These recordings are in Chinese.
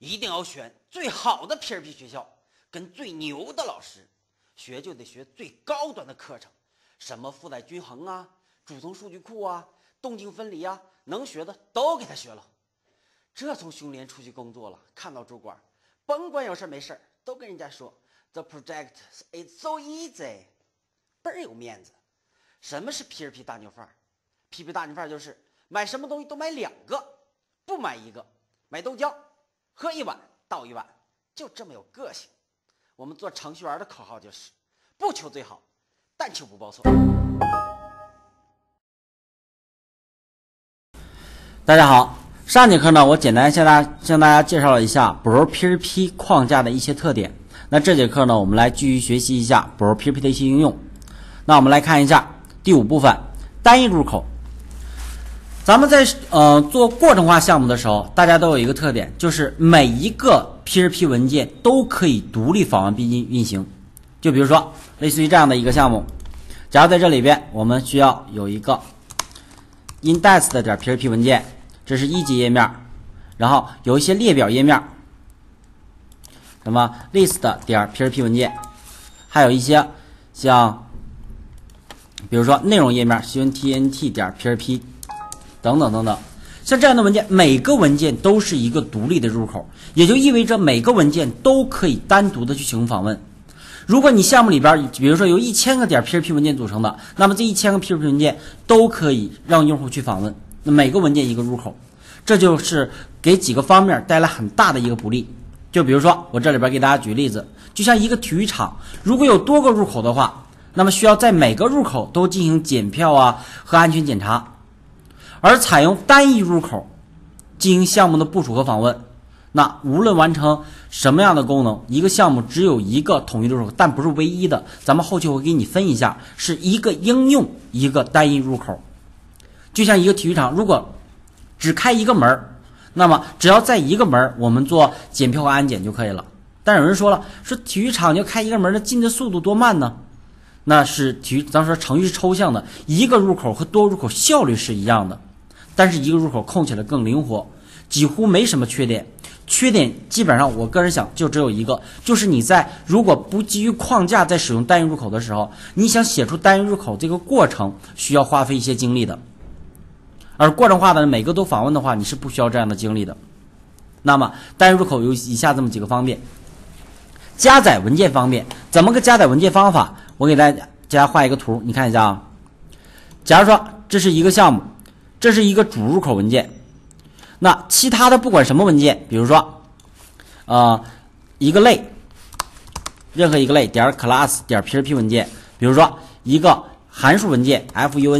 一定要选最好的 PHP 学校，跟最牛的老师，学就得学最高端的课程，什么负载均衡啊、主动数据库啊、动静分离啊，能学的都给他学了。这从熊联出去工作了，看到主管，甭管有事没事都跟人家说 The project is so easy， 倍儿有面子。什么是 PHP 大牛范儿 ？PHP 大牛范儿就是买什么东西都买2个，不买1个，买豆浆。喝1碗倒1碗，就这么有个性。我们做程序员的口号就是不求最好，但求不报错。 大家好，上节课呢，我简单向大家介绍了一下 PHP 框架的一些特点。那这节课呢，我们来继续学习一下 PHP 的一些应用。那我们来看一下第5部分，单一入口。咱们在做过程化项目的时候，大家都有一个特点，就是每一个 PHP 文件都可以独立访问并运行。就比如说，类似于这样的一个项目，假如在这里边我们需要有一个 index 的点 PHP 文件，这是1级页面，然后有一些列表页面，什么 list 点 PHP 文件，还有一些像比如说内容页面 contnt 点 PHP。等等等等，像这样的文件，每个文件都是一个独立的入口，也就意味着每个文件都可以单独的去进行访问。如果你项目里边，比如说由1000个点 PHP 文件组成的，那么这1000个 PHP 文件都可以让用户去访问，那每个文件一个入口，这就是给几个方面带来很大的一个不利。就比如说我这里边给大家举例子，就像一个体育场，如果有多个入口的话，那么需要在每个入口都进行检票啊和安全检查。而采用单一入口进行项目的部署和访问，那无论完成什么样的功能，一个项目只有一个统一入口，但不是唯一的。咱们后期会给你分一下，是一个应用一个单一入口。就像一个体育场，如果只开一个门，那么只要在一个门我们做检票和安检就可以了。但有人说了，说体育场就开一个门，那进的速度多慢呢？那是咱说程序是抽象的，一个入口和多入口效率是一样的。但是一个入口控起来更灵活，几乎没什么缺点。缺点基本上我个人想就只有一个，就是你在如果不基于框架在使用单一入口的时候，你想写出单一入口这个过程需要花费一些精力的。而过程化的每个都访问的话，你是不需要这样的精力的。那么单一入口有以下这么几个方面。加载文件方面，怎么个加载文件方法？我给大家画一个图，你看一下啊。假如说这是一个项目，这是一个主入口文件，那其他的不管什么文件，比如说一个类，任何一个类点 class 点 PHP 文件，比如说一个函数文件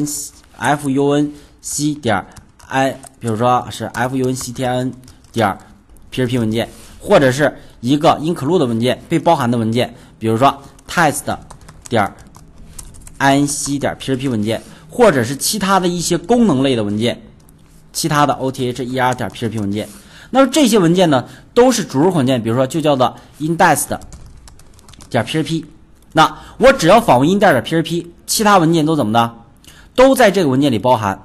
func 点 i， 比如说是 functn 点 PHP 文件，或者是一个 include 文件被包含的文件，比如说 test 点 inc 点 PHP 文件，或者是其他的一些功能类的文件，其他的 other 点 PHP 文件。那么这些文件呢，都是主入口文件，比如说就叫做 index 点 PHP。那我只要访问 index 点 PHP， 其他文件都怎么的？都在这个文件里包含，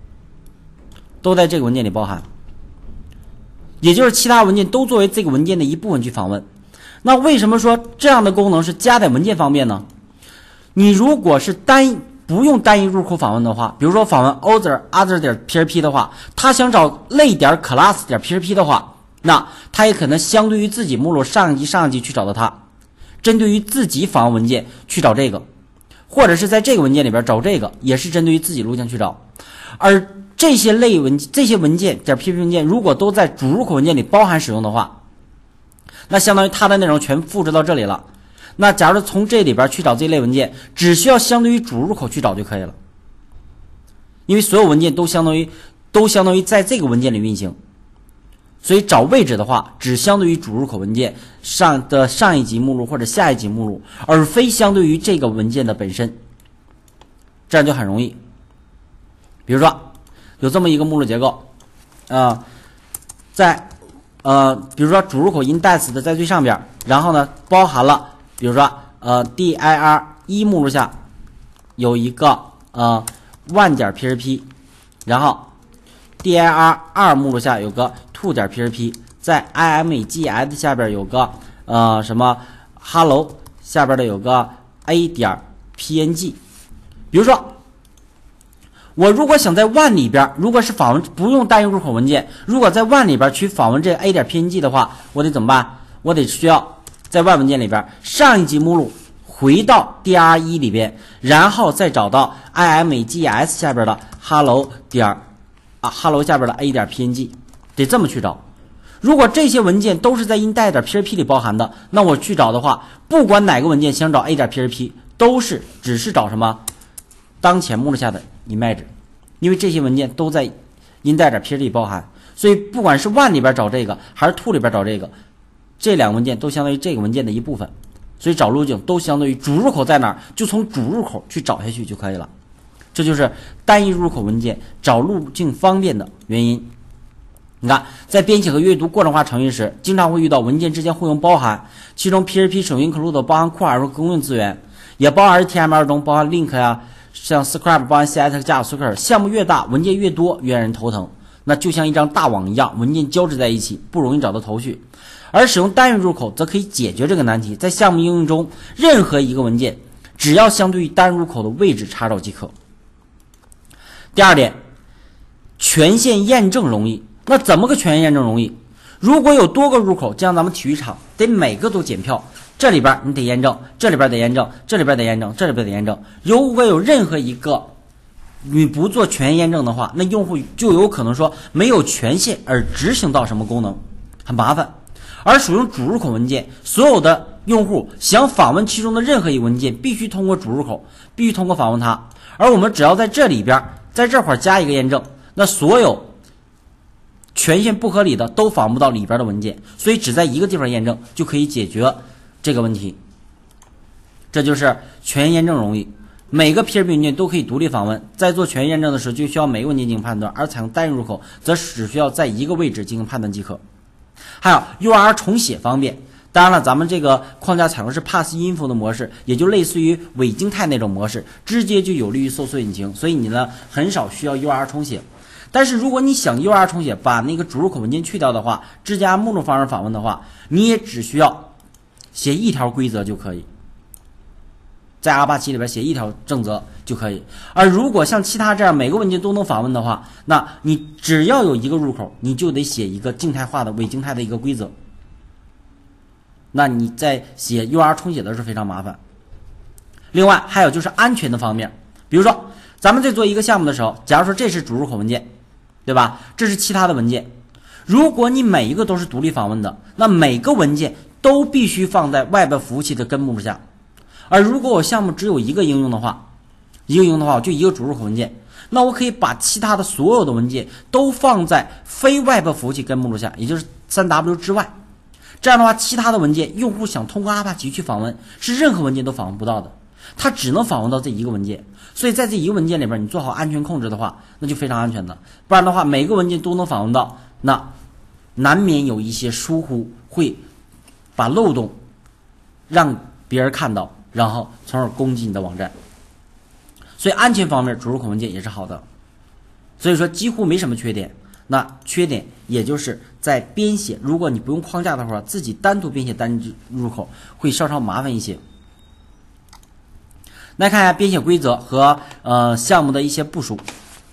也就是其他文件都作为这个文件的一部分去访问。那为什么说这样的功能是加载文件方面呢？你如果是不用单一入口访问的话，比如说访问 other 点 PHP 的话，他想找类点 class 点 PHP 的话，那他也可能相对于自己目录上一级去找到它，针对于自己访问文件去找这个，或者是在这个文件里边找这个，也是针对于自己录像去找。而这些文件点 PHP 文件如果都在主入口文件里包含使用的话，那相当于它的内容全复制到这里了。那假如从这里边去找这类文件，只需要相对于主入口去找就可以了，因为所有文件都相当于在这个文件里运行，所以找位置的话，只相对于主入口文件上一级目录或者下一级目录，而非相对于这个文件的本身，这样就很容易。比如说有这么一个目录结构，比如说主入口 index 的在最上边，然后呢包含了比如说dir 1目录下有一个one 点 PHP， 然后dir 2目录下有个 two 点 PHP， 在 imgs 下边有个什么 hello 下边的有个 a 点 png。比如说我如果想在 one 里边，如果是访问不用单一入口文件，如果在 one 里边去访问这个 a 点 png 的话，我得怎么办？我得需要在 one 文件里边上一级目录回到 dir1 里边，然后再找到 imgs 下边的 hello 点hello 下边的 a 点 png， 得这么去找。如果这些文件都是在 index 点 php 里包含的，那我去找的话，不管哪个文件想找 a 点 php， 都是只是找什么当前目录下的 image， 因为这些文件都在 index 点 php 里包含，所以不管是 one 里边找这个还是 two 里边找这个，这两个文件都相当于这个文件的一部分，所以找路径都相当于主入口在哪儿，就从主入口去找下去就可以了。这就是单一入口文件找路径方便的原因。你看，在编写和阅读过程化程序时，经常会遇到文件之间互用包含，其中 PHP 使用 include 包含库尔和公用资源，也包含 HTML 中包含 link 呀，像 script 包含 CS、JavaScript， 项目越大，文件越多，越让人头疼。那就像一张大网一样，文件交织在一起，不容易找到头绪。而使用单元入口则可以解决这个难题，在项目应用中，任何一个文件只要相对于单入口的位置查找即可。第二点，权限验证容易。那怎么个权限验证容易？如果有多个入口，就像咱们体育场，得每个都检票，这里边你得验证，这里边得验证，这里边得验证，这里边得验证。如果有任何一个你不做权限验证的话，那用户就有可能说没有权限而执行到什么功能，很麻烦。而使用主入口文件，所有的用户想访问其中的任何一文件，必须通过主入口，必须通过访问它。而我们只要在这里边，在这块加一个验证，那所有权限不合理的都访问不到里边的文件，所以只在一个地方验证就可以解决这个问题。这就是权限验证容易，每个 PHP 文件都可以独立访问，在做权限验证的时候就需要每个文件进行判断，而采用单一入口则只需要在一个位置进行判断即可。还有 URL 重写方便，当然了，咱们这个框架采用是 PassInfo 的模式，也就类似于伪静态那种模式，直接就有利于搜索引擎，所以你呢很少需要 URL 重写。但是如果你想 URL 重写，把那个主入口文件去掉的话，只加目录方式访问的话，你也只需要写一条规则就可以，在阿帕奇里边写一条正则就可以。而如果像其他这样每个文件都能访问的话，那你只要有一个入口，你就得写一个静态化的伪静态的一个规则，那你在写 URL 重写的时候非常麻烦。另外还有就是安全的方面，比如说咱们在做一个项目的时候，假如说这是主入口文件，对吧？这是其他的文件，如果你每一个都是独立访问的，那每个文件都必须放在外部服务器的根目录下。而如果我项目只有一个应用的话，我就一个主入口文件，那我可以把其他的所有的文件都放在非外部服务器根目录下，也就是 3W 之外。这样的话，其他的文件用户想通过阿帕奇去访问，是任何文件都访问不到的，它只能访问到这一个文件。所以在这一个文件里边，你做好安全控制的话，那就非常安全的。不然的话，每个文件都能访问到，那难免有一些疏忽，会把漏洞让别人看到，然后从而攻击你的网站。所以安全方面，主入口文件也是好的。所以说几乎没什么缺点。那缺点也就是在编写，如果你不用框架的话，自己单独编写单一入口会稍稍麻烦一些。来看一下编写规则和项目的一些部署。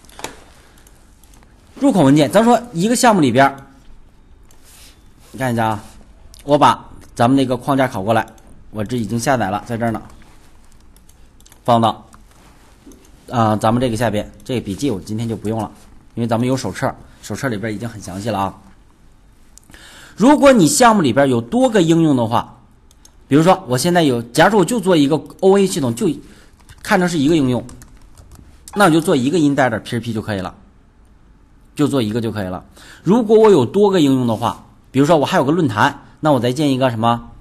入口文件，咱说一个项目里边，你看一下啊，我把咱们那个框架拷过来，我这已经下载了，在这儿呢，放到咱们这个下边，这个笔记我今天就不用了，因为咱们有手册，手册里边已经很详细了啊。如果你项目里边有多个应用的话，比如说我现在有，假如说我就做一个 OA 系统，就看成是一个应用，那我就做一个 index.php 就可以了，就做一个就可以了。如果我有多个应用的话，比如说我还有个论坛，那我再建一个什么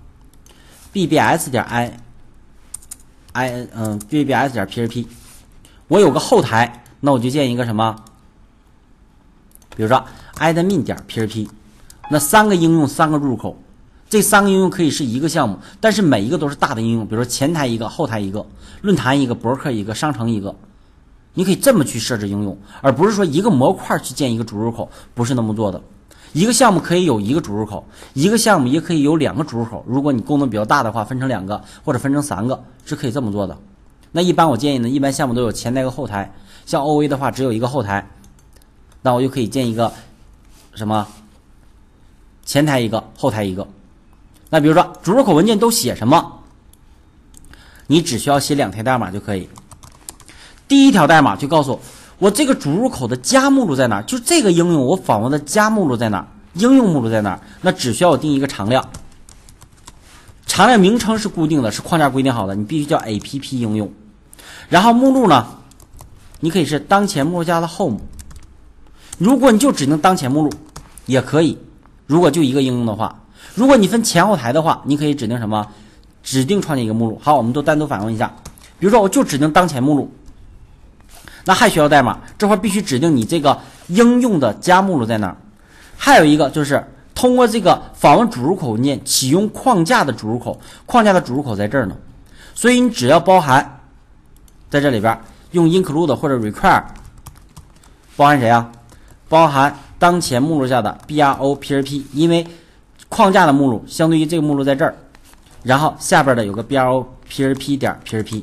bbs.php， 我有个后台，那我就建一个什么，比如说 admin.php， 那三个应用三个入口，这三个应用可以是一个项目，但是每一个都是大的应用，比如说前台一个，后台一个，论坛一个，博客一个，商城一个，你可以这么去设置应用，而不是说一个模块去建一个主入口，不是那么做的。 一个项目可以有一个主入口，一个项目也可以有2个主入口。如果你功能比较大的话，分成2个或者分成3个，是可以这么做的。那一般我建议呢，一般项目都有前台和后台。像 OA 的话，只有一个后台，那我就可以建一个什么前台一个，后台一个。那比如说主入口文件都写什么，你只需要写2条代码就可以。第一条代码就告诉我这个主入口的家目录在哪儿，就这个应用我访问的家目录在哪儿，应用目录在哪儿。那只需要我定一个常量，常量名称是固定的，是框架规定好的，你必须叫 APP 应用。然后目录呢，你可以是当前目录加的 home， 如果你就只能当前目录也可以，如果就一个应用的话。如果你分前后台的话，你可以指定什么，指定创建一个目录。好，我们都单独反问一下，比如说我就指定当前目录，那还需要代码，这块必须指定你这个应用的家目录在哪儿。还有一个就是通过这个访问主入口文件启用框架的主入口，框架的主入口在这儿呢，所以你只要包含在这里边用 include 或者 require 包含谁啊？包含当前目录下的 BRO-PHP， 因为框架的目录相对于这个目录在这儿，然后下边的有个 BRO-PHP.PHP。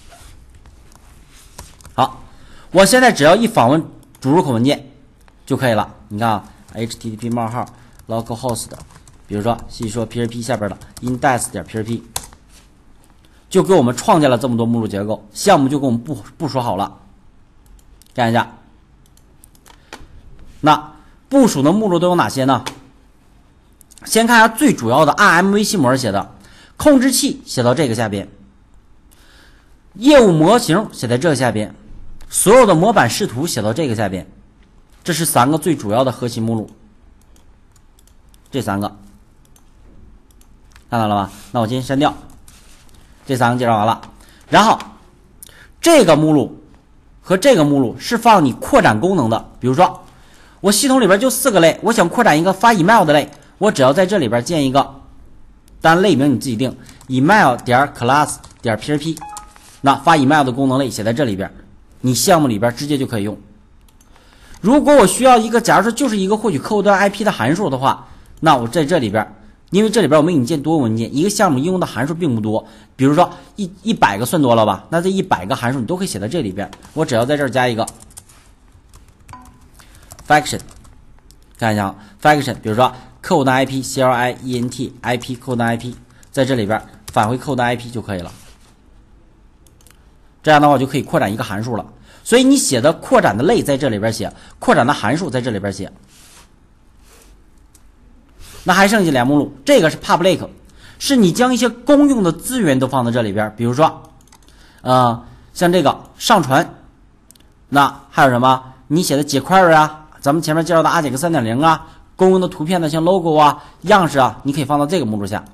好，我现在只要一访问主入口文件就可以了。你看啊 ，http: localhost， 比如说细说 PHP 下边的 index.php， 就给我们创建了这么多目录结构，项目就给我们部署好了。看一下，那部署的目录都有哪些呢？先看一下最主要的 RM 微细模写的，控制器写到这个下边，业务模型写在这个下边，所有的模板视图写到这个下边，这是3个最主要的核心目录，这3个看到了吗？那我先删掉，这3个介绍完了。然后这个目录和这个目录是放你扩展功能的，比如说我系统里边就4个类，我想扩展一个发 email 的类，我只要在这里边建一个，当然类名你自己定 email.class.php， 那发 email 的功能类写在这里边，你项目里边直接就可以用。如果我需要一个，假如说就是一个获取客户端 IP 的函数的话，那我在这里边，因为这里边我们引荐多文件，一个项目应用的函数并不多，比如说100个算多了吧，那这100个函数你都可以写在这里边，我只要在这儿加一个 function， 看一下啊 function， 比如说客户端 IP CLIENT IP 客户端 IP， 在这里边返回客户端 IP 就可以了。这样的话我就可以扩展一个函数了。所以你写的扩展的类在这里边写，扩展的函数在这里边写。那还剩下2目录，这个是 public， 是你将一些公用的资源都放在这里边，比如说像这个上传，那还有什么你写的 jQuery 啊，咱们前面介绍的 AJAX 3.0 啊，公用的图片呢，像 logo 啊、样式啊，你可以放到这个目录下。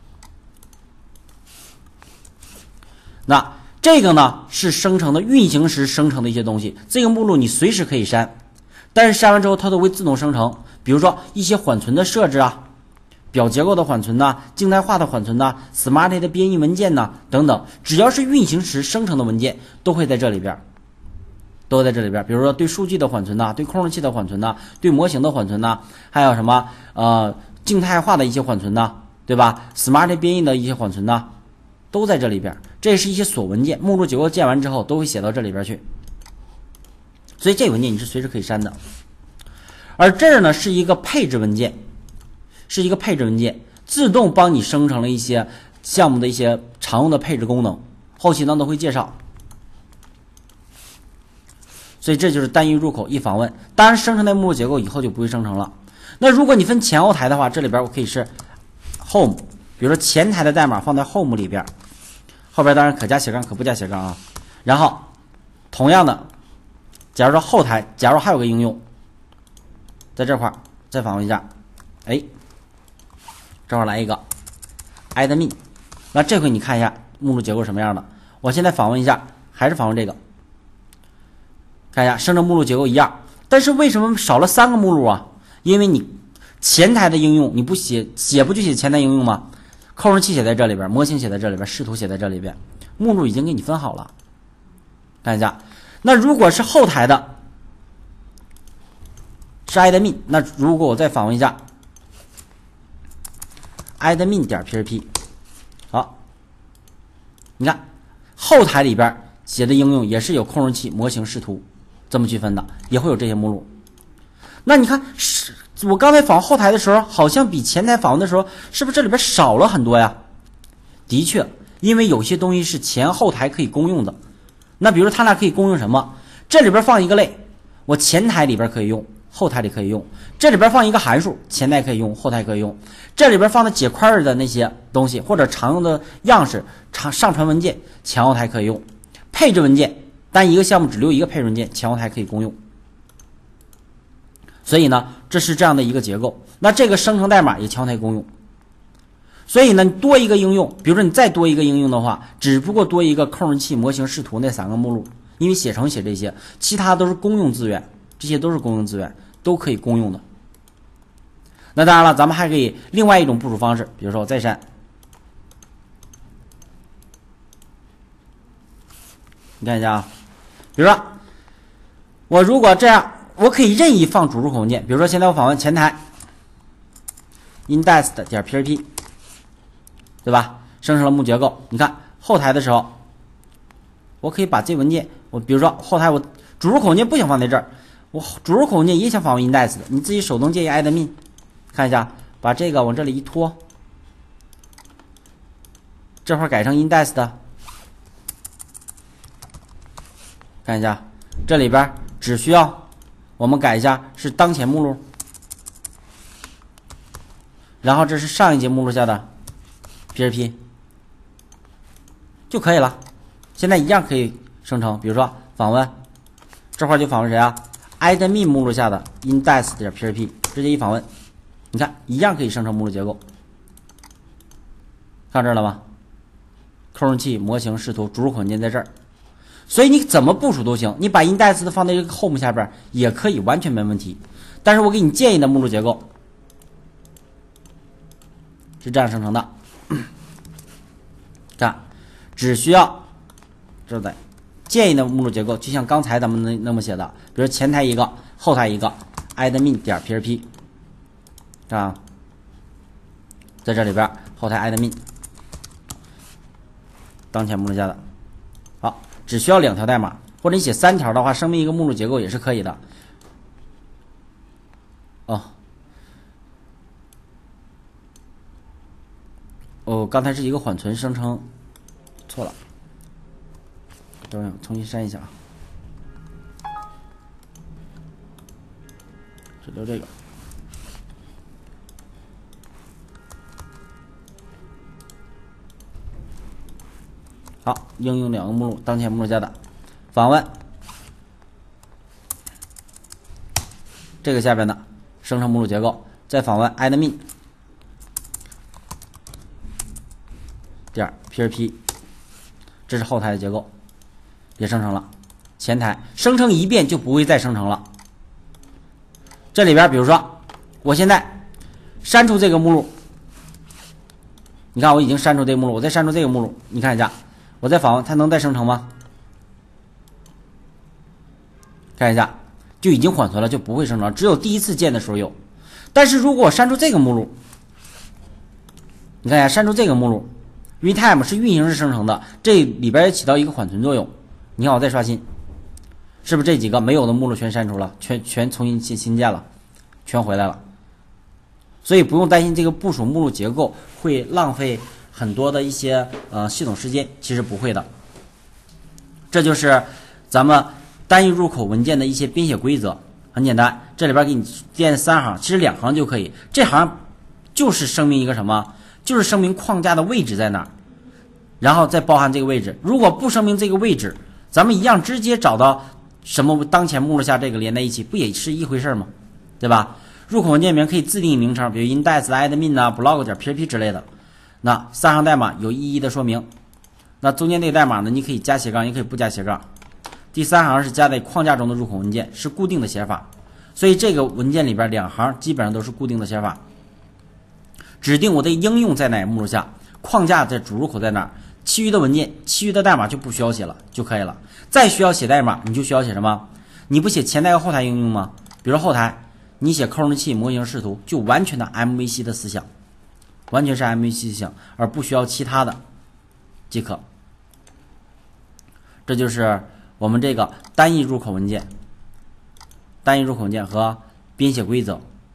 那这个呢是生成的运行时生成的一些东西，这个目录你随时可以删，但是删完之后它都会自动生成，比如说一些缓存的设置啊，表结构的缓存呐、静态化的缓存呐、Smart 的编译文件呐等等，只要是运行时生成的文件都会在这里边，都在这里边。比如说对数据的缓存呐、对控制器的缓存呐、对模型的缓存呐，还有什么静态化的一些缓存呐，对吧 ？Smart 编译的一些缓存呐，都在这里边。这是一些锁文件，目录结构建完之后都会写到这里边去，所以这文件你是随时可以删的。而这儿呢是一个配置文件，是一个配置文件，自动帮你生成了一些项目的一些常用的配置功能，后期呢都会介绍。所以这就是单一入口一访问，当然生成的目录结构以后就不会生成了。那如果你分前后台的话，这里边我可以是 home， 比如说前台的代码放在 home 里边，后边当然可加斜杠可不加斜杠啊。然后同样的，假如说后台，假如还有个应用在这块再访问一下，哎，正好来一个 admin， 那这回你看一下目录结构什么样的。我现在访问一下，还是访问这个，看一下生成目录结构一样，但是为什么少了3个目录啊？因为你前台的应用你不写不就写前台应用吗？控制器写在这里边，模型写在这里边，视图写在这里边，目录已经给你分好了。看一下，那如果是后台的， 是 admin。那如果我再访问一下 admin 点 php， 好，你看后台里边写的应用也是有控制器、模型、视图这么区分的，也会有这些目录。那你看，我刚才访问后台的时候，好像比前台访问的时候，是不是这里边少了很多呀？的确，因为有些东西是前后台可以公用的。那比如它俩可以公用什么？这里边放一个类，我前台里边可以用，后台里可以用。这里边放一个函数，前台可以用，后台可以用。这里边放的结块的那些东西，或者常用的样式、上传文件，前后台可以用。配置文件，单一个项目只留一个配置文件，前后台可以公用。所以呢，这是这样的一个结构。那这个生成代码也前后台公用。所以呢，多一个应用，比如说你再多一个应用的话，只不过多一个控制器、模型、视图那3个目录，因为写程写这些，其他都是公用资源，这些都是公用资源，都可以公用的。那当然了，咱们还可以另外一种部署方式，比如说我再删，你看一下啊，比如说我如果这样，我可以任意放主入口文件，比如说现在我访问前台 index 点 php， 对吧？生成了目录结构。你看后台的时候，我可以把这文件，我比如说后台我主入口文件不想放在这儿，我主入口文件也想访问 index 的，你自己手动建议 admin， 看一下，把这个往这里一拖，这会儿改成 index 的，看一下，这里边只需要我们改一下是当前目录，然后这是上一节目录下的 PHP 就可以了。现在一样可以生成，比如说访问这块就访问谁啊 admin 目录下的 index 点 PHP， 直接一访问，你看一样可以生成目录结构。看这儿了吗？控制器、模型、视图、主入口文件在这儿，所以你怎么部署都行，你把 index 的放在这个 home 下边也可以，完全没问题。但是我给你建议的目录结构是这样生成的，看，只需要这在建议的目录结构，就像刚才咱们那么写的，比如前台一个，后台一个 admin 点 php， 啊，在这里边后台 admin 当前目录下的，好，只需要2条代码，或者你写3条的话，声明一个目录结构也是可以的。刚才是一个缓存生成错了，等会儿重新删一下啊，只留这个。好，应用2个目录，当前目录下的访问，这个下边的生成目录结构，再访问 admin 点 php， 这是后台的结构，也生成了。前台生成一遍就不会再生成了。这里边比如说我现在删除这个目录，你看我已经删除这个目录，我再删除这个目录，你看一下，我再访问它能再生成吗？看一下，就已经缓存了，就不会生成，只有第一次建的时候有。但是如果我删除这个目录，你看一下，删除这个目录 ，runtime 是运行时生成的，这里边也起到一个缓存作用。你看我再刷新，是不是这几个没有的目录全删除了，全重新新建了，全回来了？所以不用担心这个部署目录结构会浪费很多的一些系统时间，其实不会的。这就是咱们单一入口文件的一些编写规则，很简单，这里边给你建3行，其实2行就可以。这行就是声明一个什么？就是声明框架的位置在哪儿，然后再包含这个位置。如果不声明这个位置，咱们一样直接找到什么当前目录下这个连在一起，不也是一回事吗？对吧？入口文件名可以自定义名称，比如 index admin 啊 blog 点 php 之类的。那3行代码有一一的说明。那中间这个代码呢，你可以加斜杠，也可以不加斜杠。第3行是加在框架中的入口文件，是固定的写法。所以这个文件里边2行基本上都是固定的写法。指定我的应用在哪目录下，框架在主入口在哪儿，其余的文件、其余的代码就不需要写了，就可以了。再需要写代码，你就需要写什么？你不写前台和后台应用吗？比如后台， 你写控制器模型视图就完全的 MVC 的思想，完全是 MVC 思想，而不需要其他的即可。这就是我们这个单一入口文件和编写规则。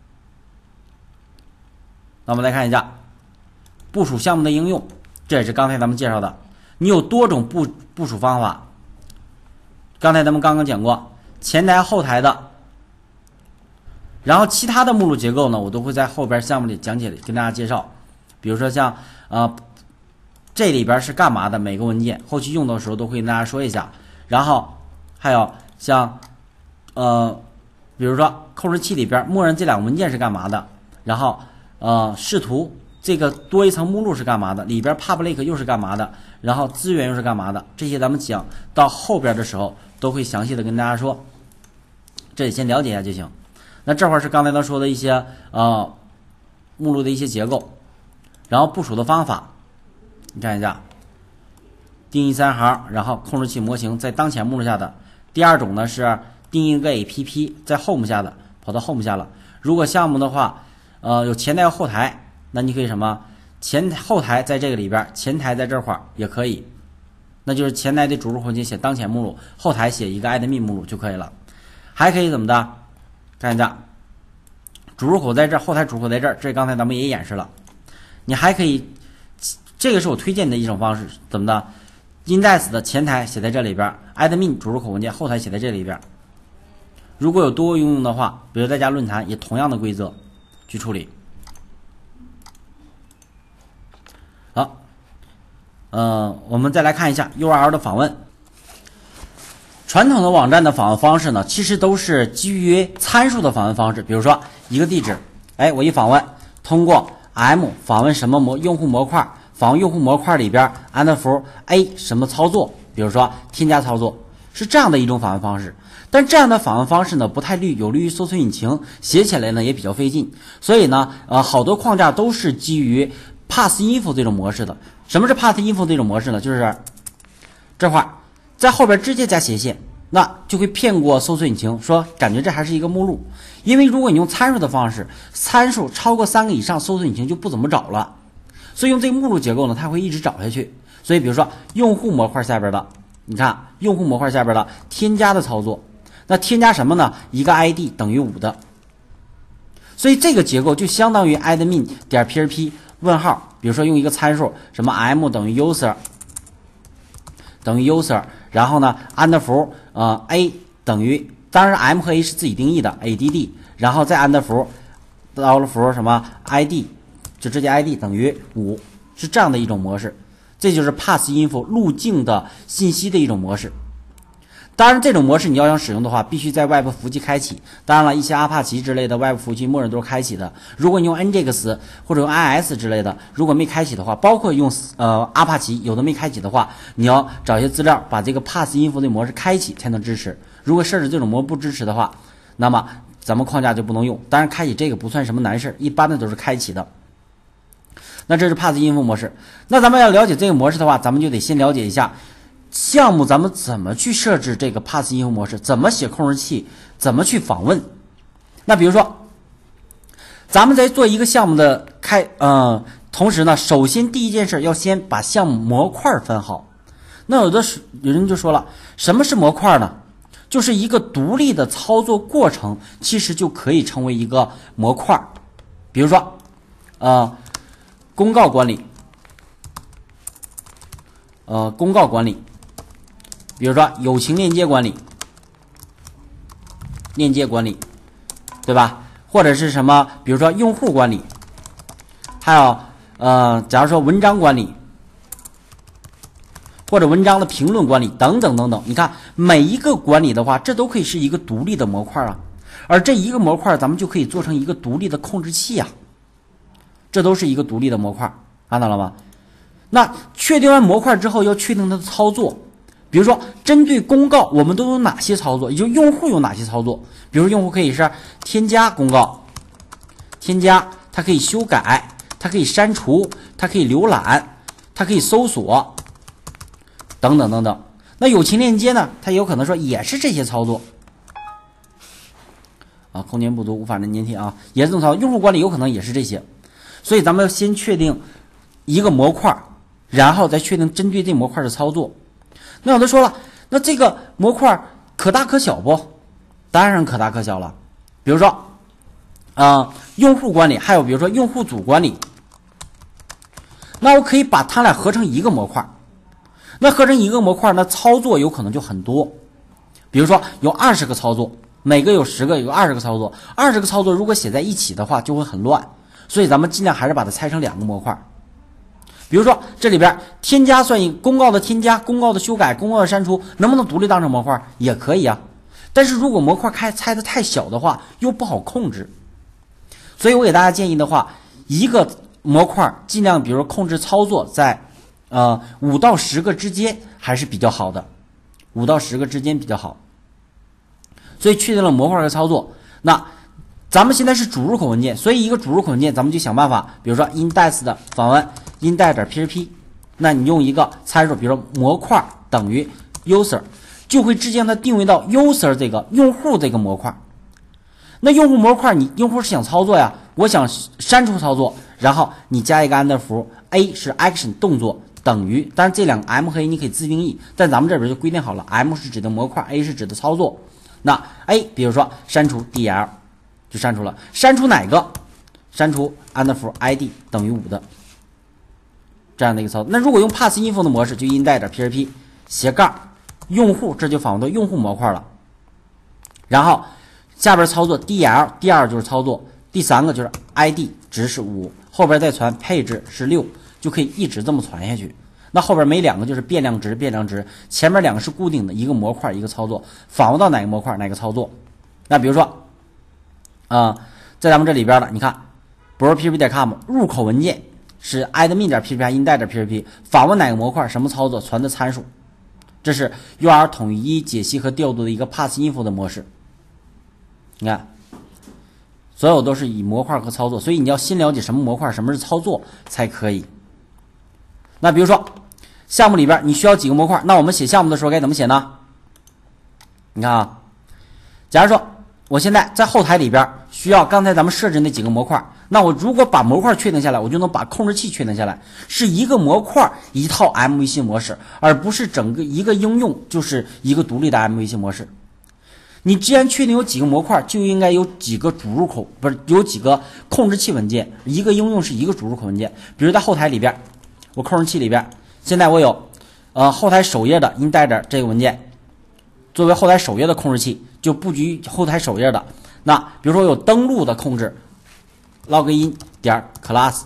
那我们来看一下部署项目的应用，这也是刚才咱们介绍的。你有多种部署方法，刚才咱们刚刚讲过前台后台的，然后其他的目录结构呢，我都会在后边项目里讲解跟大家介绍。比如说像这里边是干嘛的，每个文件后期用的时候都会跟大家说一下。然后还有像比如说控制器里边默认这两个文件是干嘛的，然后视图这个多一层目录是干嘛的，里边 public 又是干嘛的，然后资源又是干嘛的，这些咱们讲到后边的时候都会详细的跟大家说，这里先了解一下就行。那这会儿是刚才咱说的一些目录的一些结构，然后部署的方法，你看一下，定义3行，然后控制器模型在当前目录下的。第二种呢是定义一个 APP 在 home 下的，跑到 home 下了。如果项目的话有前台后台，那你可以什么后台在这个里边，前台在这块也可以，那就是前台的主入口文件写当前目录，后台写一个 admin 目录就可以了。还可以怎么的，看一下主入口在这，后台主入口在这，这刚才咱们也演示了。你还可以，这个是我推荐的一种方式，怎么的 index 的前台写在这里边， admin 主入口文件后台写在这里边。如果有多个应用的话，比如在家论坛也同样的规则去处理。好，我们再来看一下 URL 的访问。传统的网站的访问方式呢，其实都是基于参数的访问方式。比如说一个地址，我一访问，通过 M 访问什么用户模块，访问用户模块里边安德符 A 什么操作，比如说添加操作，是这样的一种访问方式。但这样的访问方式呢，不太有利于搜索引擎，写起来呢也比较费劲。所以呢，好多框架都是基于 PassInfo 这种模式的。什么是 PassInfo 这种模式呢？就是这块在后边直接加斜线，那就会骗过搜索引擎，说感觉这还是一个目录。因为如果你用参数的方式，参数超过3个以上，搜索引擎就不怎么找了。所以用这个目录结构呢，它会一直找下去。所以比如说用户模块下边的，你看用户模块下边的添加的操作，那添加什么呢？一个 ID 等于5的。所以这个结构就相当于 admin 点 php 问号，比如说用一个参数什么 m 等于 user 等于 user， 然后呢安德符a 等于，当然 m 和 a 是自己定义的 add， 然后再安德符到了符什么 id， 就直接 id 等于5，是这样的一种模式。这就是 PassInfo 路径的信息的一种模式。当然这种模式你要想使用的话，必须在外部服务器开启。当然了，一些阿帕奇之类的外部服务器默认都是开启的。如果你用 NGIX 或者用 IIS 之类的，如果没开启的话，包括用阿帕奇有的没开启的话，你要找一些资料把这个 PassInfo 的模式开启才能支持。如果设置这种模式不支持的话，那么咱们框架就不能用。当然开启这个不算什么难事，一般的都是开启的。那这是 PassInfo 模式。那咱们要了解这个模式的话，咱们就得先了解一下项目咱们怎么去设置这个 PassInfo 模式，怎么写控制器，怎么去访问。那比如说咱们在做一个项目的同时呢，首先第一件事要先把项目模块分好。那有人就说了，什么是模块呢？就是一个独立的操作过程，其实就可以成为一个模块。比如说公告管理，公告管理，比如说友情链接管理，链接管理，对吧？或者是什么，比如说用户管理，还有假如说文章管理，或者文章的评论管理等等等等。你看每一个管理的话，这都可以是一个独立的模块啊。而这一个模块咱们就可以做成一个独立的控制器啊。这都是一个独立的模块，看到了吗？那确定完模块之后，要确定它的操作。比如说针对公告我们都有哪些操作，也就是用户有哪些操作。比如用户可以是添加公告，添加它可以修改，它可以删除，它可以浏览，它可以搜索等等等等。那友情链接呢，它有可能说也是这些操作啊，空间不足，无法粘贴啊，也是这种操作。用户管理有可能也是这些，所以咱们要先确定一个模块，然后再确定针对这模块的操作。那有的说了，那这个模块可大可小不？当然可大可小了。比如说，用户管理，还有比如说用户组管理，那我可以把它俩合成一个模块。那合成一个模块，那操作有可能就很多。比如说有20个操作，每个有10个，有20个操作。20个操作如果写在一起的话，就会很乱。所以咱们尽量还是把它拆成2个模块。比如说这里边添加算一公告的添加、公告的修改、公告的删除，能不能独立当成模块？也可以啊。但是如果模块拆的太小的话，又不好控制。所以我给大家建议的话，一个模块尽量比如说控制操作在5到10个之间还是比较好的，5到10个之间比较好。所以确定了模块和操作，那咱们现在是主入口文件，所以一个主入口文件咱们就想办法，比如说 index 的访问 index.php， 那你用一个参数，比如说模块等于 user， 就会直接让它定位到 user 这个用户这个模块。那用户模块，你用户是想操作呀，我想删除操作，然后你加一个安德符 ，A 是 action 动作等于，当然这两个 M 和 A 你可以自定义，但咱们这边就规定好了 ，M 是指的模块 ，A 是指的操作。那 A 比如说删除 DL 就删除了，删除哪个？删除安德符 ID 等于5的这样的一个操作。那如果用 passinfo 的模式，就 index.php 斜杠用户，这就访问到用户模块了。然后下边操作 DL， 第2就是操作，第3个就是 ID 值是5，后边再传配置是6，就可以一直这么传下去。那后边每2个就是变量值，前面2个是固定的，一个模块一个操作，访问到哪个模块哪个操作。那比如说在咱们这里边的，你看 browserphp.com 入口文件是 admin.php 还是 index.php， 访问哪个模块什么操作传的参数，这是 URL 统一解析和调度的一个 passinfo 的模式。你看所有都是以模块和操作，所以你要先了解什么模块什么是操作才可以。那比如说项目里边你需要几个模块，那我们写项目的时候该怎么写呢？你看啊，假如说我现在在后台里边需要刚才咱们设置那几个模块，那我如果把模块确定下来，我就能把控制器确定下来，是一个模块一套 MVC 模式，而不是整个一个应用就是一个独立的 MVC 模式。你既然确定有几个模块，就应该有几个主入口，不是有几个控制器文件，一个应用是一个主入口文件。比如在后台里边，我控制器里边现在我有后台首页的 index 这个文件，作为后台首页的控制器，就布局后台首页的。那比如说有登录的控制 login 点 class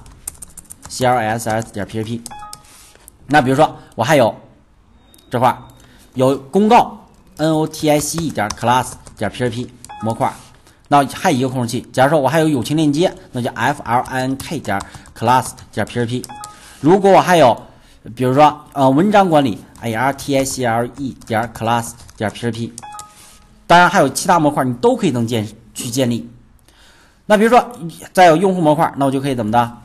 clss 点 php， 那比如说我还有这块有公告 notice 点 class 点 php 模块，那还有一个控制器，假如说我还有友情链接，那叫 flink 点 class 点 php。 如果我还有比如说文章管理 article 点 class 点 php， 当然还有其他模块你都可以去建立。那比如说再有用户模块，那我就可以怎么的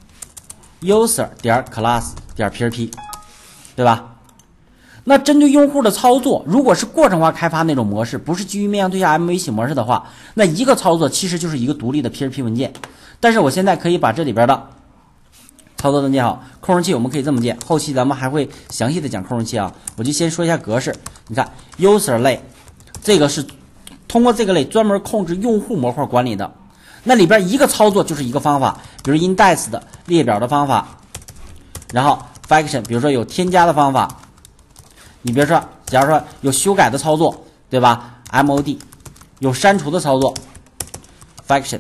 user 点 class 点 php， 对吧？那针对用户的操作，如果是过程化开发那种模式，不是基于面向对象 MVC 模式的话，那一个操作其实就是一个独立的 PHP 文件。但是我现在可以把这里边的操作都建好，控制器我们可以这么建，后期咱们还会详细的讲控制器啊。我就先说一下格式，你看 user 类，这个是通过这个类专门控制用户模块管理的。那里边一个操作就是一个方法，比如 index 的列表的方法，然后 function 比如说有添加的方法，你比如说假如说有修改的操作，对吧 mod 有删除的操作 function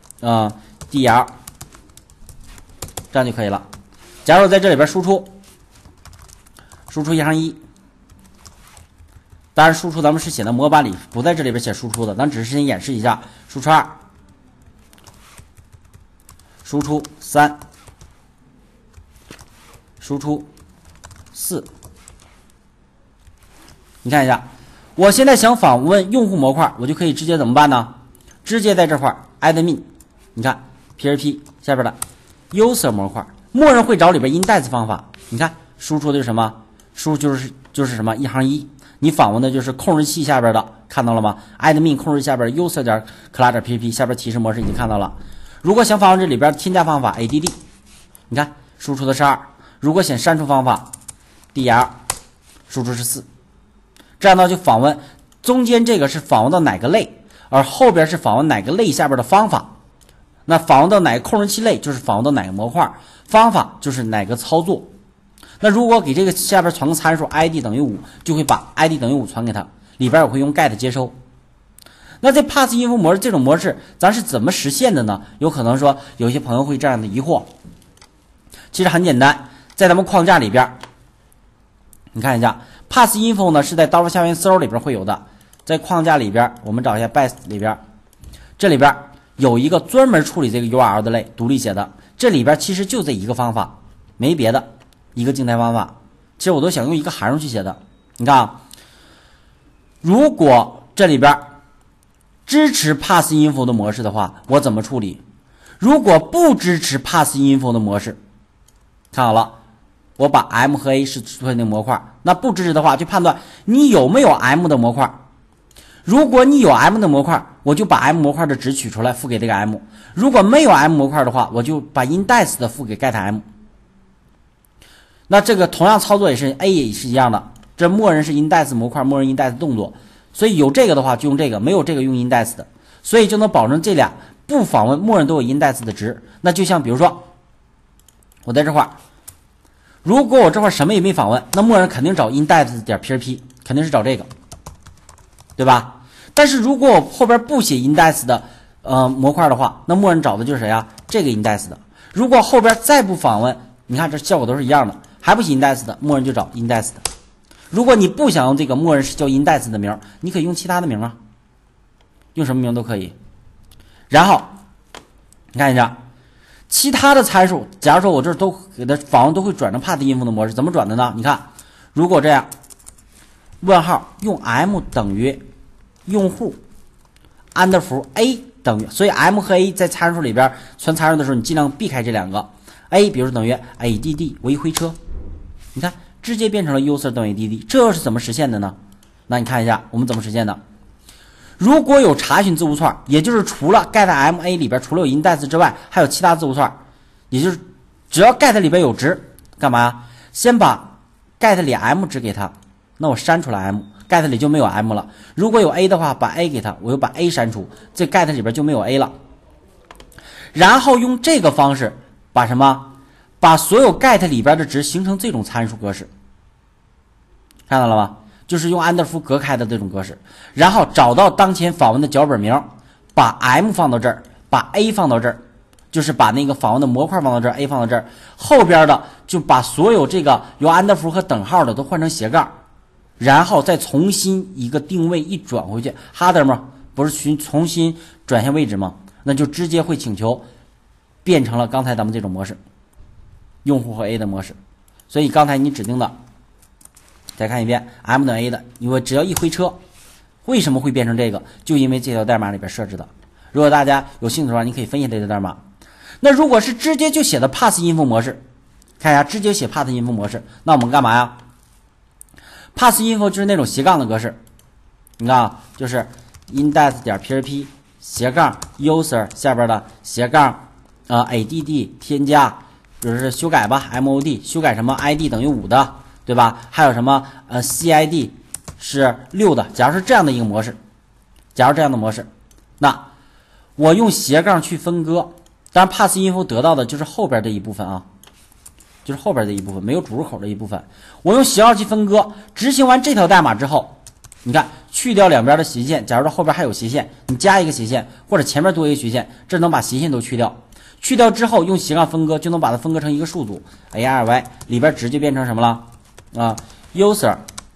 dl， 这样就可以了。假如我在这里边输出一行1，当然输出咱们是写的模板里，不在这里边写输出的，咱只是先演示一下。输出2，输出3，输出4。你看一下，我现在想访问用户模块，我就可以直接怎么办呢？直接在这块 admin， 你看 PHP 下边的 user 模块，默认会找里边 index 方法。你看输出的是什么？ 输入就是什么一行一，你访问的就是控制器下边的，看到了吗 ？admin 控制下边 user 点 class 点 pp 下边提示模式已经看到了。如果想访问这里边添加方法 add， 你看输出的是2。如果想删除方法 dl， 输出是4。这样呢就访问中间这个是访问到哪个类，而后边是访问哪个类下边的方法。那访问到哪个控制器类就是访问到哪个模块，方法就是哪个操作。那如果给这个下边传个参数 id 等于5，就会把 id 等于5传给它，里边我会用 get 接收。那这 pass info 模式这种模式咱是怎么实现的呢？有可能说有些朋友会这样的疑惑，其实很简单，在咱们框架里边你看一下 pass info 呢是在刀下边搜里边会有的，在框架里边我们找一下 base 里边，这里边有一个专门处理这个 URL 的类，独立写的，这里边其实就这一个方法，没别的，一个静态方法。其实我都想用一个函数去写的。你看啊，如果这里边支持 pass info 的模式的话，我怎么处理？如果不支持 pass info 的模式，看好了，我把 M 和 A 是出现那个模块，那不支持的话就判断你有没有 M 的模块。如果你有 M 的模块，我就把 M 模块的值取出来赋给这个 M， 如果没有 M 模块的话，我就把 index 的赋给 get M。 那这个同样操作也是 A 也是一样的，这默认是 index 模块，默认 index 动作，所以有这个的话就用这个，没有这个用 index 的，所以就能保证这俩不访问默认都有 index 的值。那就像比如说我在这块，如果我这块什么也没访问，那默认肯定找 index 点 php， 肯定是找这个，对吧？但是如果我后边不写 index 的模块的话，那默认找的就是谁啊？这个 index 的。如果后边再不访问，你看这效果都是一样的，还不写 index 的，默认就找 index 的。如果你不想用这个默认是叫 index 的名，你可以用其他的名啊，用什么名都可以。然后你看一下其他的参数，假如说我这都给它访问都会转成 path info 的模式，怎么转的呢？你看，如果这样，问号用 m 等于用户_a 等于，所以 m 和 a 在参数里边传参数的时候，你尽量避开这两个。a 比如说等于 add 我一回车，你看直接变成了 user 等于 add， 这又是怎么实现的呢？那你看一下我们怎么实现的。如果有查询字符串，也就是除了 get ma 里边除了有 index 之外，还有其他字符串，也就是只要 get 里边有值，干嘛呀？先把 get 里 m 值给它，那我删除了 m，get 里就没有 m 了。如果有 a 的话，把 a 给它，我又把 a 删除，这 get 里边就没有 a 了。然后用这个方式把什么？把所有 get 里边的值形成这种参数格式，看到了吗？就是用安德夫隔开的这种格式，然后找到当前访问的脚本名，把 m 放到这儿，把 a 放到这儿，就是把那个访问的模块放到这儿 ，a 放到这儿，后边的就把所有这个由安德符和等号的都换成斜杠，然后再重新一个定位一转回去 ，header 吗？不是重新转向位置吗？那就直接会请求变成了刚才咱们这种模式，用户和 a 的模式。所以刚才你指定的，再看一遍 m 等于 a 的，因为只要一回车，为什么会变成这个？就因为这条代码里边设置的。如果大家有兴趣的话，你可以分析这条代码。那如果是直接就写的 pass info 模式，看一下直接写 pass info 模式，那我们干嘛呀？ pass info 就是那种斜杠的格式，你看啊，就是 index 点 php 斜杠 user 下边的斜杠add 添加，就是修改吧 mod 修改什么 id 等于5的，对吧？还有什么cid 是6的。假如是这样的一个模式，假如这样的模式，那我用斜杠去分割，当然 pass info 得到的就是后边这一部分啊，就是后边这一部分没有主入口的一部分。我用斜杠去分割，执行完这条代码之后，你看去掉两边的斜线，假如说后边还有斜线，你加一个斜线或者前面多一个斜线，这能把斜线都去掉。去掉之后用斜杠分割就能把它分割成一个数组 ARY， 里边值就变成什么了user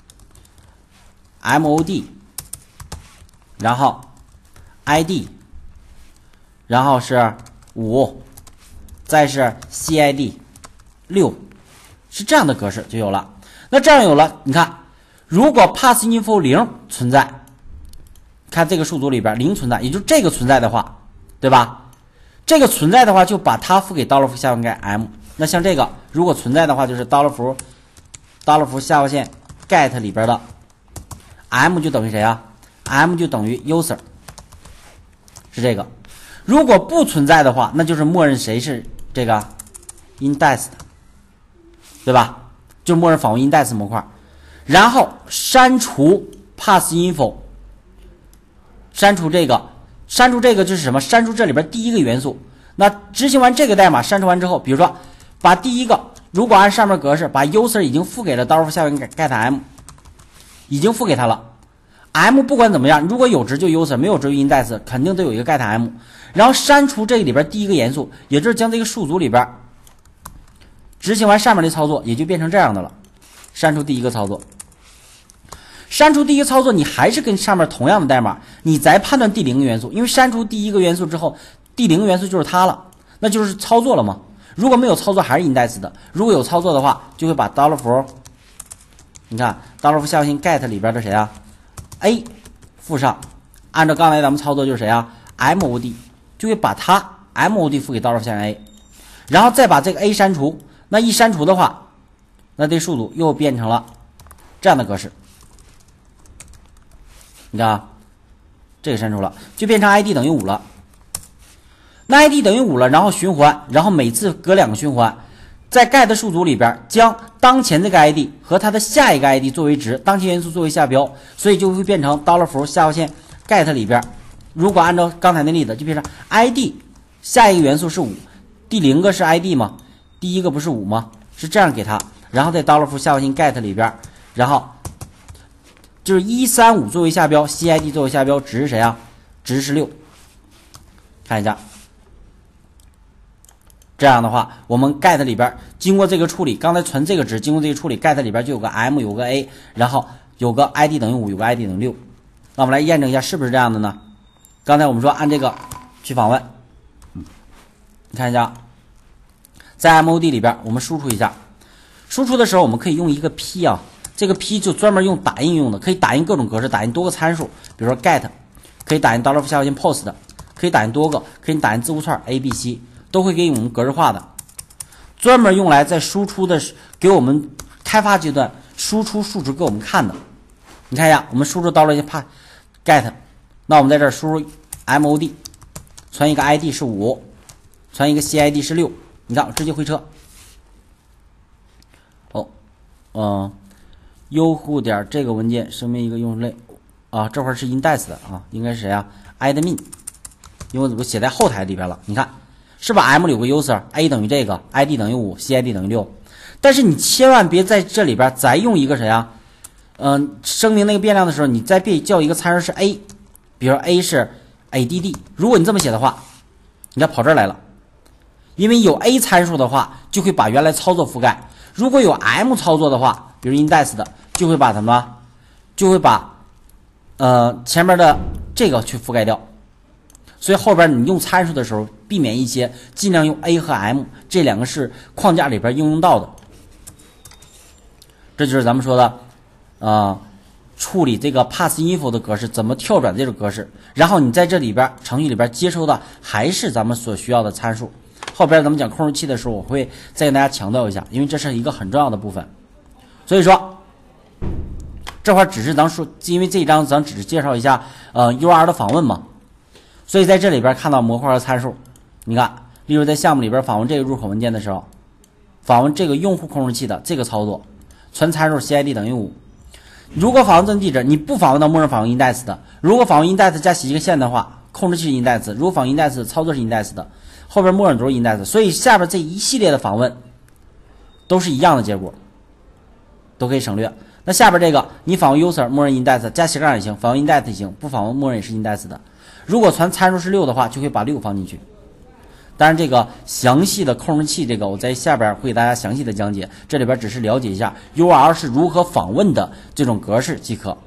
mod 然后 id 然后是5再是 cid 6，是这样的格式就有了。那这样有了，你看如果 pass info 0存在，看这个数组里边0存在，也就这个存在的话，对吧？这个存在的话就把它赋给$符下面盖 m， 那像这个如果存在的话就是$符刀了符下划线 get 里边的 m 就等于谁啊 ？m 就等于 user， 是这个。如果不存在的话，那就是默认谁是这个 index 的，对吧？就默认访问 index 模块，然后删除 pass info， 删除这个就是什么？删除这里边第一个元素。那执行完这个代码，删除完之后，比如说把第一个，如果按上面格式，把 user 已经付给了刀符下边 get m， 已经付给他了。m 不管怎么样，如果有值就 user， 没有值就 index， 肯定都有一个 get m。然后删除这个里边第一个元素，也就是将这个数组里边执行完上面的操作，也就变成这样的了。删除第一个操作，删除第一个操作，你还是跟上面同样的代码，你再判断第零个元素，因为删除第一个元素之后，第零个元素就是它了，那就是操作了嘛。如果没有操作，还是 index 的；如果有操作的话，就会把刀了符，你看刀了符下划线 get 里边的谁啊 ？a 附上，按照刚才咱们操作就是谁啊 ？mod 就会把它 mod 付给刀了符下线 a， 然后再把这个 a 删除。那一删除的话，那这数组又变成了这样的格式。你看啊，这个删除了，就变成 id 等于5了。那 id 等于5了，然后循环，然后每次隔2个循环，在 get 数组里边将当前这个 id 和它的下一个 id 作为值，当前元素作为下标，所以就会变成刀了符下划线 get 里边。如果按照刚才那例子，就变成 id 下一个元素是5，第零个是 id 吗？第一个不是5吗？是这样给它，然后在刀了符下划线 get 里边，然后就是135作为下标 ，cid 作为下标，值是谁啊？值是6。看一下，这样的话，我们 get 里边经过这个处理，刚才存这个值，经过这个处理 ，get 里边就有个 m， 有个 a， 然后有个 id 等于5，有个 id 等于6。那我们来验证一下是不是这样的呢？刚才我们说按这个去访问，你看一下。在 mod 里边，我们输出一下。输出的时候，我们可以用一个 p 啊，这个 p 就专门用打印用的，可以打印各种格式，打印多个参数，比如说 get， 可以打印刀了符下划线 post， 可以打印多个，可以打印字符串 a、b、c， 都会给我们格式化的，专门用来在输出的给我们开发阶段输出数值给我们看的。你看一下，我们输出刀了一下 get， 那我们在这儿输入 mod， 传一个 id 是5，传一个 cid 是6。你看，直接回车。优户点这个文件声明一个用户类啊，这块是 index 的啊，应该是谁啊 ？admin， 因为我写在后台里边了。你看，是吧 ？m 里有个 user，a 等于这个 ，id 等于5，cid 等于6。但是你千万别在这里边再用一个谁啊？声明那个变量的时候，你再别叫一个参数是 a， 比如说 a 是 add， 如果你这么写的话，你看跑这儿来了。因为有 a 参数的话，就会把原来操作覆盖；如果有 m 操作的话，比如 index 的，就会把什么？就会把前面的这个去覆盖掉。所以后边你用参数的时候，避免一些，尽量用 a 和 m 这两个是框架里边应用到的。这就是咱们说的处理这个 pass info 的格式，怎么跳转这个格式，然后你在这里边程序里边接收的还是咱们所需要的参数。后边咱们讲控制器的时候，我会再跟大家强调一下，因为这是一个很重要的部分。所以说，这块只是咱说，因为这一章咱只是介绍一下UR 的访问嘛，所以在这里边看到模块和参数，你看，例如在项目里边访问这个入口文件的时候，访问这个用户控制器的这个操作，存参数 cid 等于5。如果访问这个地址，你不访问到默认访问 index 的，如果访问 index 加洗一个线的话，控制器是 index， 如果访问 index 操作是 index 的。后边默认都是 index， 所以下边这一系列的访问都是一样的结果，都可以省略。那下边这个你访问 user 默认 index 加斜杠也行，访问 index 也行，不访问默认也是 index 的。如果传参数是6的话，就会把6放进去。当然这个详细的控制器这个我在下边会给大家详细的讲解，这里边只是了解一下 URL 是如何访问的这种格式即可。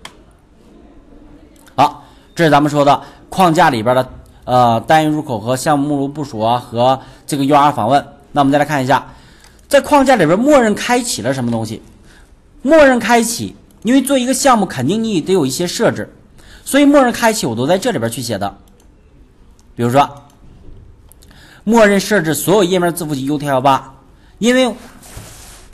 好，这是咱们说的框架里边的单元入口和项目目录部署啊，和这个 URL 访问。那我们再来看一下，在框架里边默认开启了什么东西？默认开启，因为做一个项目肯定你得有一些设置，所以默认开启我都在这里边去写的。比如说，默认设置所有页面字符集 UTF-8，因为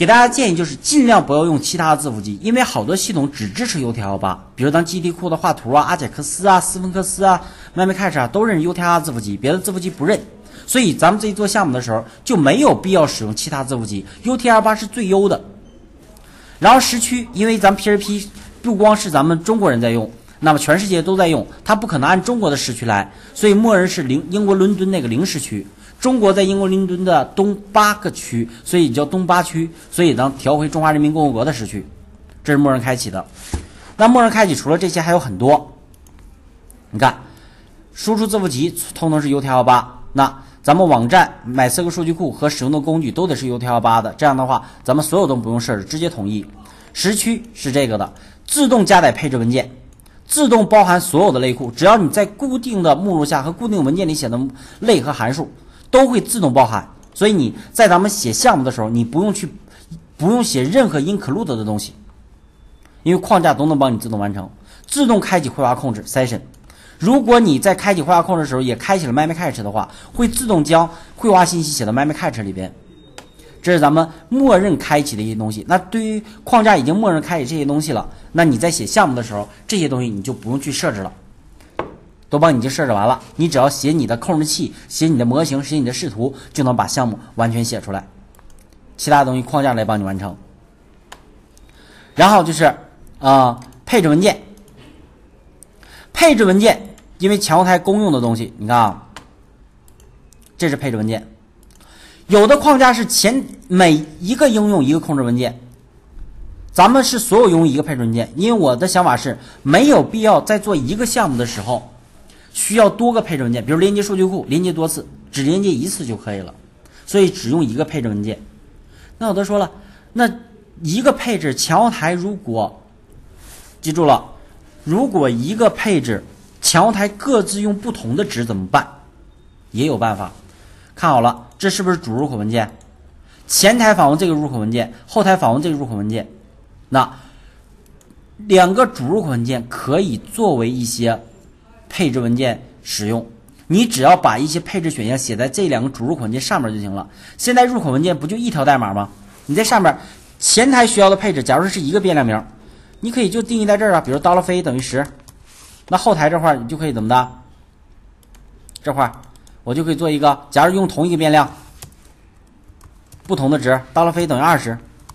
给大家建议就是尽量不要用其他的字符集，因为好多系统只支持 UTF-8，比如咱基地库的画图啊、阿贾克斯啊、斯芬克斯啊、Memcache 啊都认 UTF-8 字符集，别的字符集不认。所以咱们自己做项目的时候就没有必要使用其他字符集 ，UTF-8 是最优的。然后时区，因为咱们 PHP 不光是咱们中国人在用，那么全世界都在用，它不可能按中国的时区来，所以默认是英国伦敦那个0时区。中国在英国伦敦的东8个区，所以叫东8区，所以咱调回中华人民共和国的时区，这是默认开启的。那默认开启除了这些还有很多，你看，输出字符集通通是 UTF-8，那咱们网站买4个数据库和使用的工具都得是 UTF-8的，这样的话咱们所有都不用设置，直接统一。时区是这个的，自动加载配置文件，自动包含所有的类库，只要你在固定的目录下和固定文件里写的类和函数都会自动包含，所以你在咱们写项目的时候，你不用写任何 include 的东西，因为框架都能帮你自动完成。自动开启绘画控制 session， 如果你在开启绘画控制的时候也开启了 Memcache 的话，会自动将绘画信息写到 Memcache 里边。这是咱们默认开启的一些东西。那对于框架已经默认开启这些东西了，那你在写项目的时候，这些东西你就不用去设置了，都帮你已经设置完了。你只要写你的控制器，写你的模型，写你的视图，就能把项目完全写出来。其他的东西框架来帮你完成。然后就是配置文件。配置文件因为前后台公用的东西，你看啊，这是配置文件。有的框架是每一个应用一个控制文件，咱们是所有应用一个配置文件。因为我的想法是没有必要在做一个项目的时候需要多个配置文件，比如连接数据库连接多次，只连接一次就可以了，所以只用一个配置文件。那有的说了，那一个配置前后台如果记住了，如果一个配置前后台各自用不同的值怎么办？也有办法。看好了，这是不是主入口文件？前台访问这个入口文件，后台访问这个入口文件。那两个主入口文件可以作为一些配置文件使用，你只要把一些配置选项写在这两个主入口文件上面就行了。现在入口文件不就一条代码吗？你在上面前台需要的配置，假如是一个变量名，你可以就定义在这儿啊，比如$等于10。那后台这块你就可以怎么的？这块我就可以做一个，假如用同一个变量，不同的值$等于20，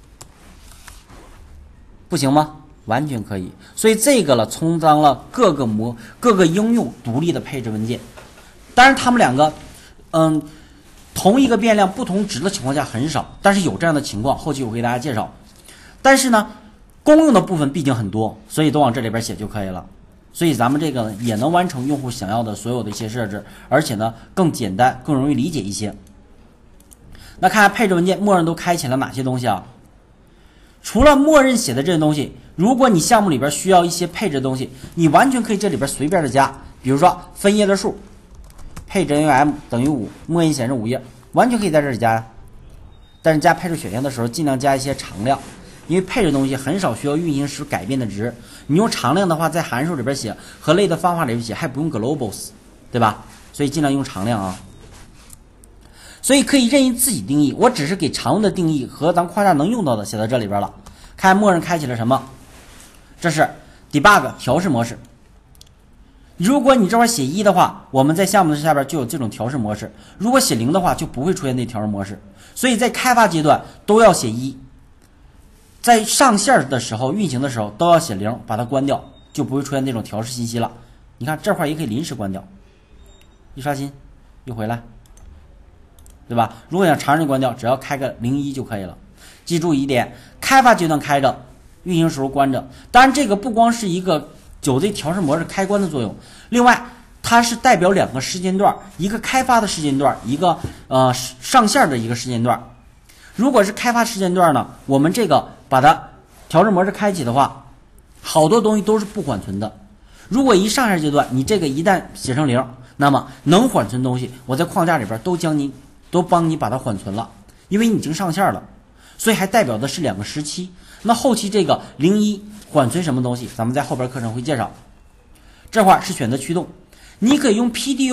不行吗？完全可以。所以这个了充当了各个应用独立的配置文件。当然他们两个同一个变量不同值的情况下很少，但是有这样的情况，后期我会给大家介绍。但是呢公用的部分毕竟很多，所以都往这里边写就可以了。所以咱们这个也能完成用户想要的所有的一些设置，而且呢更简单更容易理解一些。那看下配置文件默认都开启了哪些东西啊？除了默认写的这些东西，如果你项目里边需要一些配置的东西，你完全可以这里边随便的加，比如说分页的数，配置 NUM 等于5，默认显示5页，完全可以在这里加呀。但是加配置选项的时候尽量加一些常量，因为配置东西很少需要运行时改变的值，你用常量的话在函数里边写和类的方法里边写还不用 globals， 对吧？所以尽量用常量啊。所以可以任意自己定义，我只是给常用的定义和咱框架能用到的写到这里边了。看默认开启了什么？这是 debug 调试模式。如果你这块写1的话，我们在项目的下边就有这种调试模式，如果写0的话就不会出现这调试模式。所以在开发阶段都要写1，在上线的时候运行的时候都要写0，把它关掉，就不会出现那种调试信息了。你看这块也可以临时关掉，一刷新又回来，对吧？如果想长时间关掉，只要开个01就可以了。记住一点，开发阶段开着，运行时候关着。当然这个不光是一个有这调试模式开关的作用，另外它是代表2个时间段，一个开发的时间段，一个上线的一个时间段。如果是开发时间段呢，我们这个把它调试模式开启的话，好多东西都是不缓存的。如果一上线阶段你这个一旦写成0，那么能缓存东西我在框架里边都帮你把它缓存了，因为你已经上线了，所以还代表的是2个时期。那后期这个01缓存什么东西，咱们在后边课程会介绍。这块是选择驱动，你可以用 PDO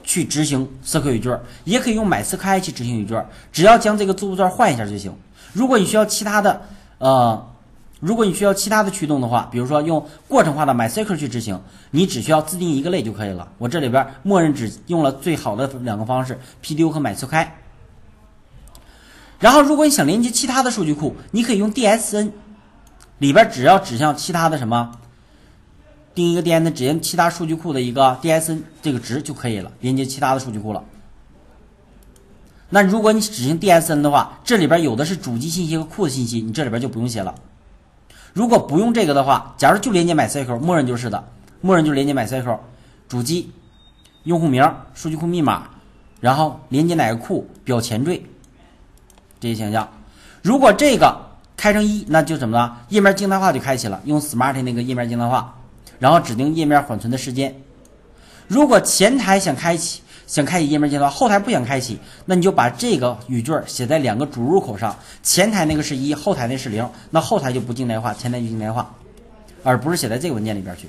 去执行色刻语句，也可以用买色刻 i 去执行语句，只要将这个字符串换一下就行。如果你需要其他的驱动的话，比如说用过程化的 MyCircle 去执行，你只需要自定义一个类就可以了。我这里边默认只用了最好的两个方式 PDU 和 MyCircle。然后如果你想连接其他的数据库，你可以用 DSN， 里边只要指向其他的什么，定一个 DSN 指向其他数据库的一个 DSN 这个值就可以了，连接其他的数据库了。那如果你指行 DSN 的话，这里边有的是主机信息和库的信息，你这里边就不用写了。如果不用这个的话，假如就连接 MyCircle， 默认就是的，默认就连接 MyCircle， 主机、用户名、数据库密码，然后连接哪个库、表前缀这些选项。如果这个开成1，那就怎么了？页面静态化就开启了，用 Smart 那个页面静态化，然后指定页面缓存的时间。如果前台想开启页面静态化，后台不想开启，那你就把这个语句写在两个主入口上，前台那个是1，后台那是0，那后台就不静态化，前台就静态化，而不是写在这个文件里边去。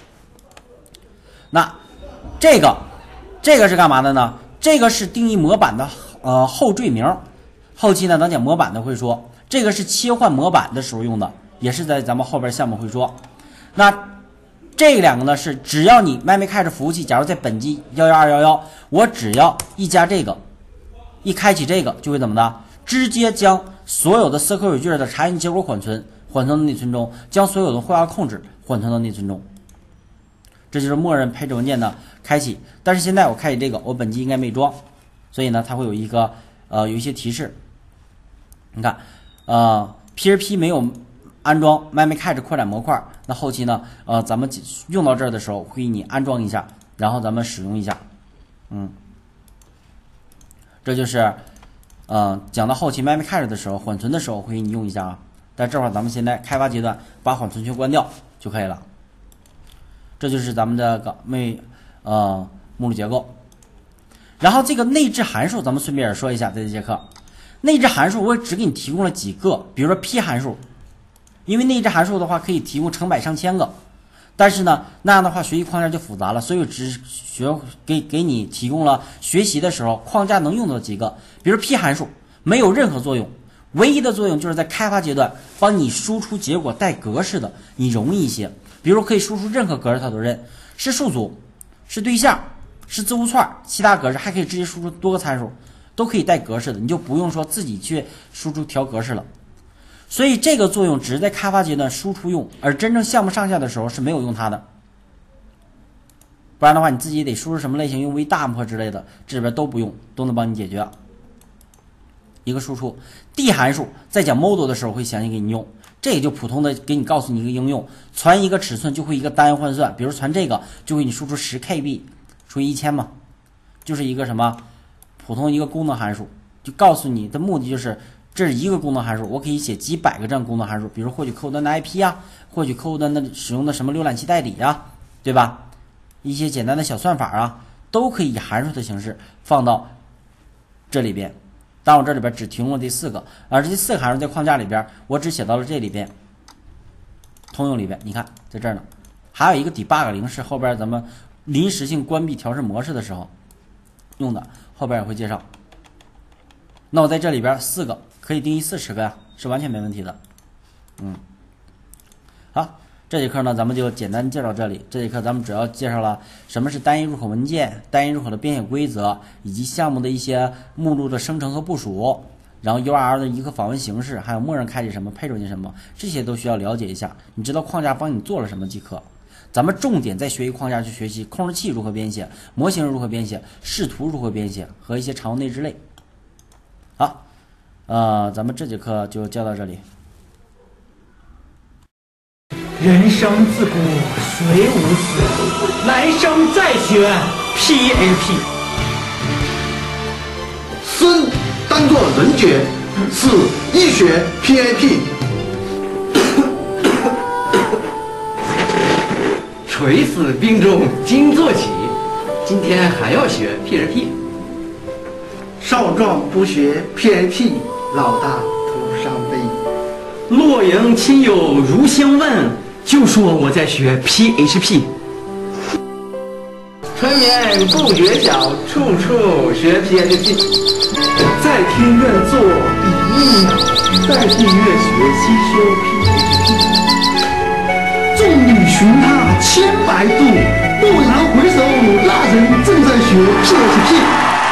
那这个是干嘛的呢？这个是定义模板的后缀名，后期呢咱讲模板的会说，这个是切换模板的时候用的，也是在咱们后边项目会说。那这两个呢是只要你 MyMakeCache 服务器，假如在本机11211，我只要一加这个，一开启这个就会怎么的，直接将所有的色刻语句的查询结果缓存到内存中，将所有的绘画控制缓存到内存中。这就是默认配置文件的开启。但是现在我开启这个，我本机应该没装，所以呢它会有一个有一些提示。你看PHP 没有安装 MyMakeCache 扩展模块，那后期呢咱们用到这儿的时候会你安装一下，然后咱们使用一下。这就是讲到后期 MyMakeCache 的时候，缓存的时候会你用一下啊。但这会儿咱们现在开发阶段把缓存全关掉就可以了。这就是咱们的目录结构。然后这个内置函数咱们顺便也说一下，在这节课内置函数我只给你提供了几个，比如说 P 函数，因为内置函数的话可以提供成百上千个，但是呢那样的话学习框架就复杂了，所以我只给你提供了学习的时候框架能用到几个。比如 P 函数没有任何作用，唯一的作用就是在开发阶段帮你输出结果带格式的，你容易一些。比如可以输出任何格式它都认，是数组、是对象、是字符串，其他格式还可以直接输出多个参数，都可以带格式的，你就不用说自己去输出调格式了。所以这个作用只是在开发阶段输出用，而真正项目上下的时候是没有用它的。不然的话你自己得输入什么类型，用 VDump 之类的，这里边都不用，都能帮你解决。一个输出 D 函数在讲 model 的时候会详细给你用，这也就普通的给你告诉你一个应用，传一个尺寸就会一个单换算，比如传这个就会你输出 10KB 除以1000嘛，就是一个什么普通一个功能函数，就告诉你的目的就是这是一个功能函数，我可以写几百个这样功能函数，比如获取客户端的 IP 啊，获取客户端的使用的什么浏览器代理啊，对吧？一些简单的小算法啊，都可以以函数的形式放到这里边。但我这里边只提供了这4个，而这4个函数在框架里边我只写到了这里边，通用里边，你看在这儿呢。还有一个 debug 零是后边咱们临时性关闭调试模式的时候用的，后边也会介绍。那我在这里边4个可以定义40个呀，是完全没问题的。好，这节课呢咱们就简单介绍这里。这节课咱们主要介绍了什么是单一入口文件、单一入口的编写规则，以及项目的一些目录的生成和部署，然后 URL 的一个访问形式，还有默认开启什么、配置进什么，这些都需要了解一下。你知道框架帮你做了什么即可。咱们重点在学习框架去学习控制器如何编写、模型如何编写、视图如何编写和一些常用内置类。好，咱们这节课就教到这里。 人生自古谁无死，来生再学 PHP。 生当作人杰，死亦学 PHP。 垂死病中惊坐起，今天还要学 PHP。 少壮不学 PHP， 老大徒伤悲。 洛阳亲友如相问，就说我在学 PHP。 春眠不觉晓，处处学 PHP。 在天愿做第一鸟，在地愿学吸收 PHP。众里寻他千百度，蓦然回首，那人正在学 PHP。